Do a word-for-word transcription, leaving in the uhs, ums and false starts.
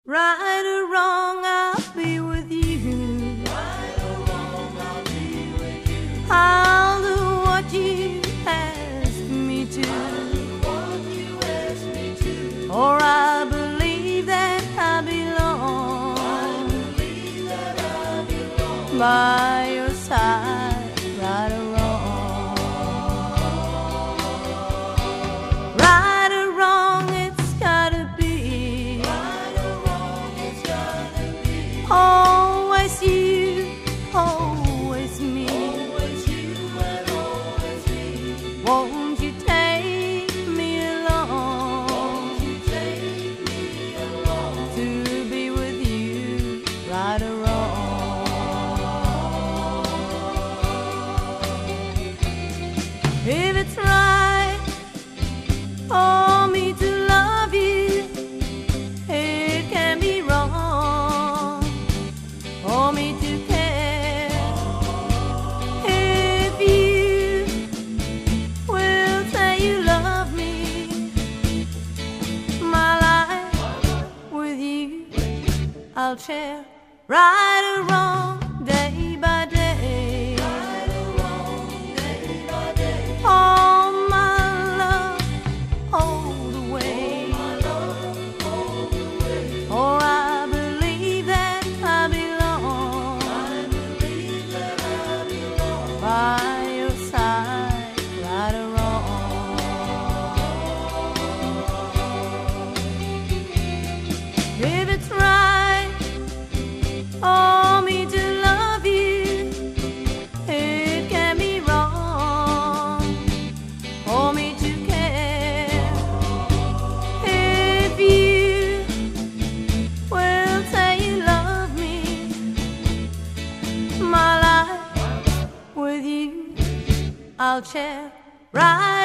Right or wrong, I'll be with you. Right or wrong, I'll be with you. I'll do what you ask me to. I'll do what you ask me to. For I believe that I belong. I believe that I belong by your side, right or wrong. Right or wrong, it's gotta be. Right or wrong, it's gotta be. Always you, always me. Always you and always me. Won't you take me along? Won't you take me along to be with you, right or wrong? If it's right for me to love you, it can be wrong for me to care. If you will say you love me, my life with you I'll share. Right or wrong, day by day. Right or wrong, day by day. All my love, all the way. My love all the way. For I believe that I belong I believe that I belong by your side, right or wrong. If it's right for me to love you, it can be wrong for me to care. If you will say you love me, my life with you I'll share. Right